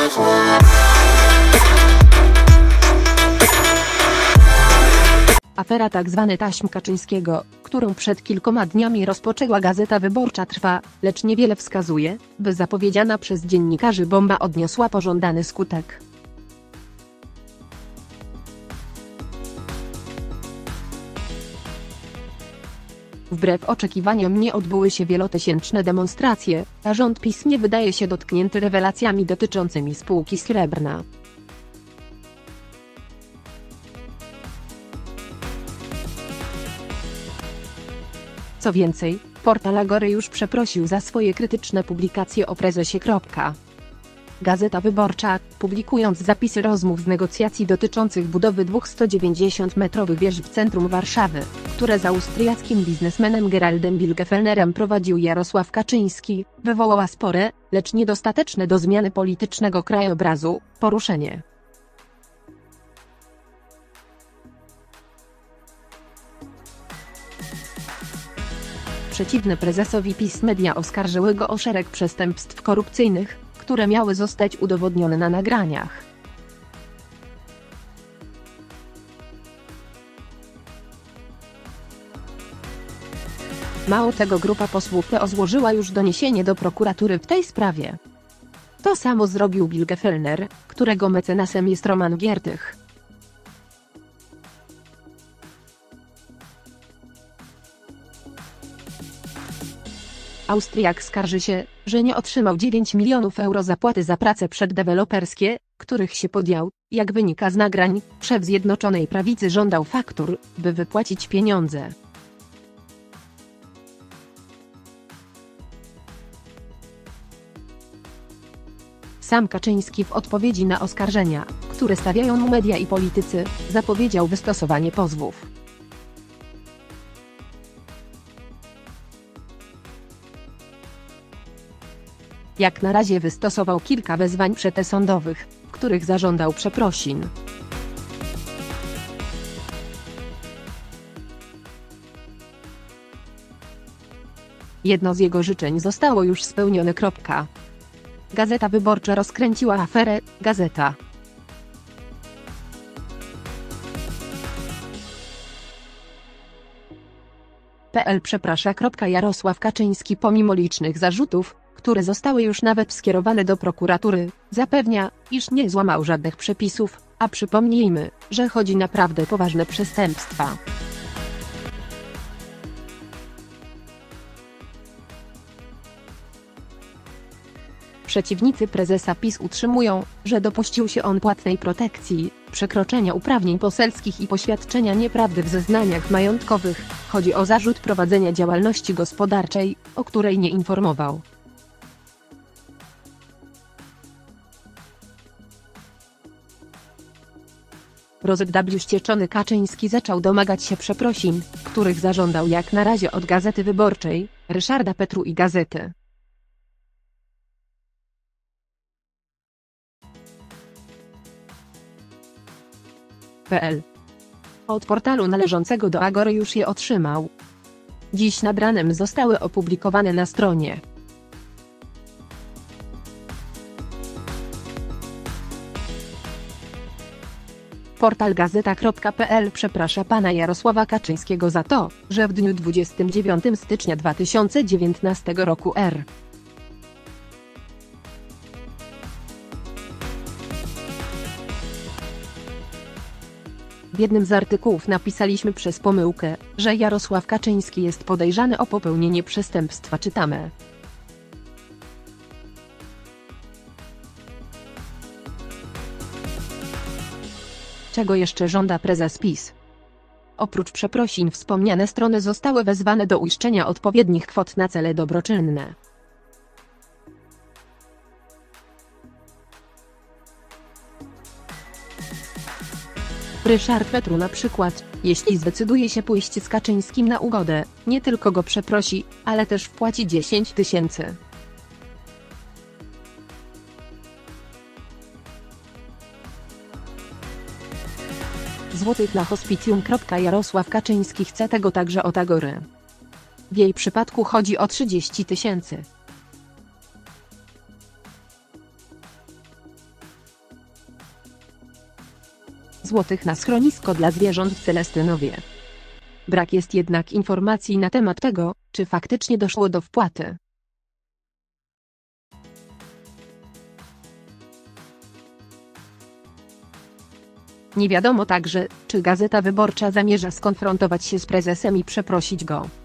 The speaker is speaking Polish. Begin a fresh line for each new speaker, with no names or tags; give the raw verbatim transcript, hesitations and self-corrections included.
Afera tzw. taśm Kaczyńskiego, którą przed kilkoma dniami rozpoczęła Gazeta Wyborcza, trwa, lecz niewiele wskazuje, by zapowiedziana przez dziennikarzy bomba odniosła pożądany skutek. Wbrew oczekiwaniom nie odbyły się wielotysięczne demonstracje, a rząd PiS nie wydaje się dotknięty rewelacjami dotyczącymi spółki Srebrna. Co więcej, portal Agory już przeprosił za swoje krytyczne publikacje o prezesie. Gazeta Wyborcza, publikując zapisy rozmów z negocjacji dotyczących budowy dwóch sto dziewięćdziesięciometrowych wież w centrum Warszawy, które z austriackim biznesmenem Geraldem Bielefellnerem prowadził Jarosław Kaczyński, wywołała spore, lecz niedostateczne do zmiany politycznego krajobrazu, poruszenie. Przeciwne prezesowi PiS media oskarżyły go o szereg przestępstw korupcyjnych, które miały zostać udowodnione na nagraniach. Mało tego, grupa posłów P O złożyła już doniesienie do prokuratury w tej sprawie. To samo zrobił Bielefellner, którego mecenasem jest Roman Giertych. Austriak skarży się, że nie otrzymał dziewięć milionów euro zapłaty za prace przeddeweloperskie, których się podjął. Jak wynika z nagrań, szef Zjednoczonej Prawicy żądał faktur, by wypłacić pieniądze. Sam Kaczyński w odpowiedzi na oskarżenia, które stawiają mu media i politycy, zapowiedział wystosowanie pozwów. Jak na razie wystosował kilka wezwań przedsądowych, w których zażądał przeprosin. Jedno z jego życzeń zostało już spełnione. Gazeta Wyborcza rozkręciła aferę. Gazeta. P L przeprasza. Jarosław Kaczyński, pomimo licznych zarzutów, które zostały już nawet skierowane do prokuratury, zapewnia, iż nie złamał żadnych przepisów, a przypomnijmy, że chodzi naprawdę poważne przestępstwa. Przeciwnicy prezesa PiS utrzymują, że dopuścił się on płatnej protekcji, przekroczenia uprawnień poselskich i poświadczenia nieprawdy w zeznaniach majątkowych. Chodzi o zarzut prowadzenia działalności gospodarczej, o której nie informował. Rozwścieczony Kaczyński zaczął domagać się przeprosin, których zażądał jak na razie od Gazety Wyborczej, Ryszarda Petru i Gazety. P L. Od portalu należącego do Agory już je otrzymał. Dziś nad ranem zostały opublikowane na stronie. Portal gazeta kropka p l przeprasza pana Jarosława Kaczyńskiego za to, że w dniu dwudziestego dziewiątego stycznia dwa tysiące dziewiętnastego roku R. W jednym z artykułów napisaliśmy przez pomyłkę, że Jarosław Kaczyński jest podejrzany o popełnienie przestępstwa. Czytamy. Czego jeszcze żąda prezes PiS? Oprócz przeprosin wspomniane strony zostały wezwane do uiszczenia odpowiednich kwot na cele dobroczynne. Ryszard Petru na przykład, jeśli zdecyduje się pójść z Kaczyńskim na ugodę, nie tylko go przeprosi, ale też wpłaci dziesięć tysięcy. Złotych na hospicjum. Jarosław Kaczyński chce tego także od Agory. W jej przypadku chodzi o trzydzieści tysięcy. złotych na schronisko dla zwierząt w Celestynowie. Brak jest jednak informacji na temat tego, czy faktycznie doszło do wpłaty. Nie wiadomo także, czy Gazeta Wyborcza zamierza skonfrontować się z prezesem i przeprosić go.